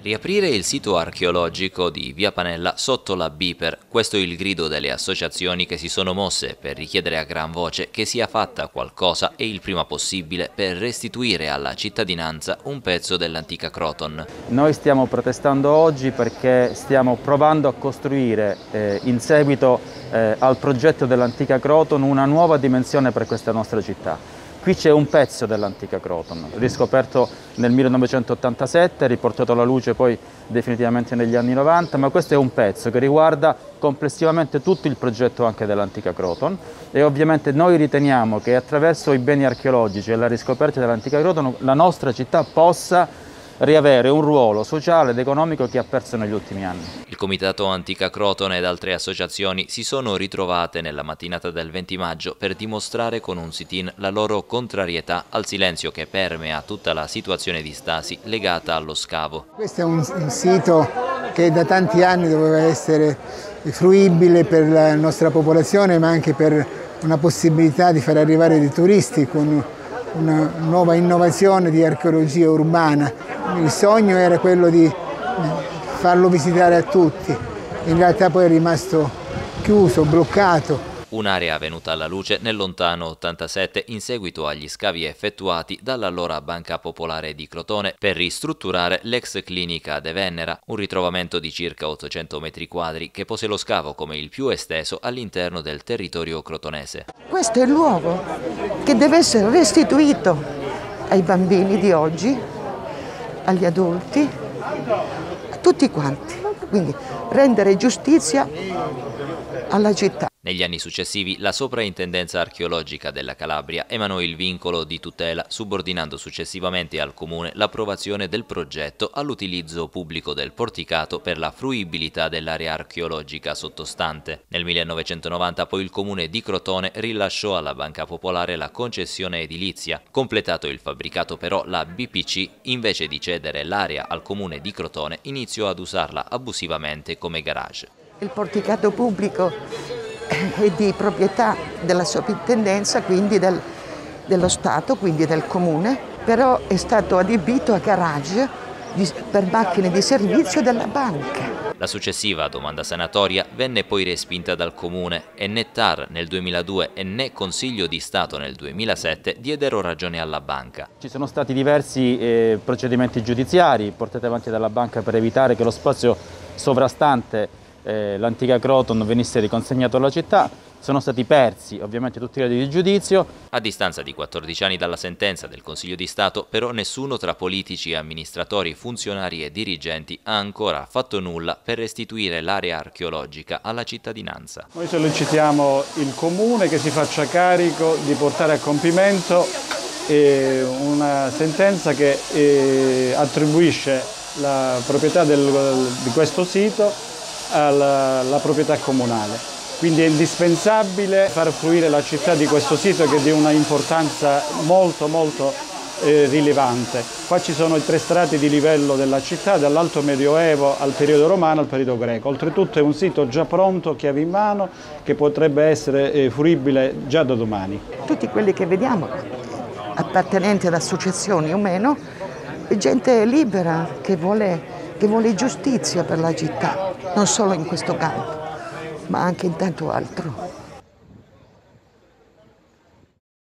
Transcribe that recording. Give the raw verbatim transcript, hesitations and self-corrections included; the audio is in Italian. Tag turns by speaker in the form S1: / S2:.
S1: Riaprire il sito archeologico di Via Panella sotto la BIPER, questo è il grido delle associazioni che si sono mosse per richiedere a gran voce che sia fatta qualcosa e il prima possibile per restituire alla cittadinanza un pezzo dell'antica Croton.
S2: Noi stiamo protestando oggi perché stiamo provando a costruire eh, in seguito eh, al progetto dell'antica Croton una nuova dimensione per questa nostra città. Qui c'è un pezzo dell'antica Croton, riscoperto nel millenovecentottantasette, riportato alla luce poi definitivamente negli anni novanta, ma questo è un pezzo che riguarda complessivamente tutto il progetto anche dell'antica Croton e ovviamente noi riteniamo che attraverso i beni archeologici e la riscoperta dell'antica Croton la nostra città possa riavere un ruolo sociale ed economico che ha perso negli ultimi anni.
S1: Il Comitato Antica Croton ed altre associazioni si sono ritrovate nella mattinata del venti maggio per dimostrare con un sit-in la loro contrarietà al silenzio che permea tutta la situazione di stasi legata allo scavo.
S3: Questo è un, un sito che da tanti anni doveva essere fruibile per la nostra popolazione, ma anche per una possibilità di far arrivare dei turisti con una nuova innovazione di archeologia urbana. Il sogno era quello di farlo visitare a tutti, in realtà poi è rimasto chiuso, bloccato.
S1: Un'area venuta alla luce nel lontano ottantasette in seguito agli scavi effettuati dall'allora Banca Popolare di Crotone per ristrutturare l'ex clinica De Vennera, un ritrovamento di circa ottocento metri quadri che pose lo scavo come il più esteso all'interno del territorio crotonese.
S4: Questo è il luogo che deve essere restituito ai bambini di oggi, agli adulti, a tutti quanti, quindi rendere giustizia alla città.
S1: Negli anni successivi la Soprintendenza Archeologica della Calabria emanò il vincolo di tutela, subordinando successivamente al Comune l'approvazione del progetto all'utilizzo pubblico del porticato per la fruibilità dell'area archeologica sottostante. Nel millenovecentonovanta poi il Comune di Crotone rilasciò alla Banca Popolare la concessione edilizia. Completato il fabbricato però la B P C, invece di cedere l'area al Comune di Crotone, iniziò ad usarla abusivamente come garage.
S4: Il porticato pubblico è di proprietà della soprintendenza, quindi del, dello Stato, quindi del Comune, però è stato adibito a garage di, per macchine di servizio della banca.
S1: La successiva domanda sanatoria venne poi respinta dal Comune e né T A R nel duemiladue e né Consiglio di Stato nel duemilasette diedero ragione alla banca.
S2: Ci sono stati diversi eh, procedimenti giudiziari portati avanti dalla banca per evitare che lo spazio sovrastante Eh, l'antica Croton venisse riconsegnato alla città, sono stati persi ovviamente tutti i gradi di giudizio.
S1: A distanza di quattordici anni dalla sentenza del Consiglio di Stato, però nessuno tra politici, amministratori, funzionari e dirigenti ha ancora fatto nulla per restituire l'area archeologica alla cittadinanza.
S5: Noi sollecitiamo il Comune che si faccia carico di portare a compimento eh, una sentenza che eh, attribuisce la proprietà del, di questo sito alla, alla proprietà comunale. Quindi è indispensabile far fruire la città di questo sito che è di una importanza molto molto eh, rilevante. Qua ci sono i tre strati di livello della città, dall'alto medioevo al periodo romano al periodo greco. Oltretutto è un sito già pronto, chiave in mano, che potrebbe essere eh, fruibile già da domani.
S4: Tutti quelli che vediamo, appartenenti ad associazioni o meno, è gente libera che vuole che vuole giustizia per la città, non solo in questo campo, ma anche in tanto altro.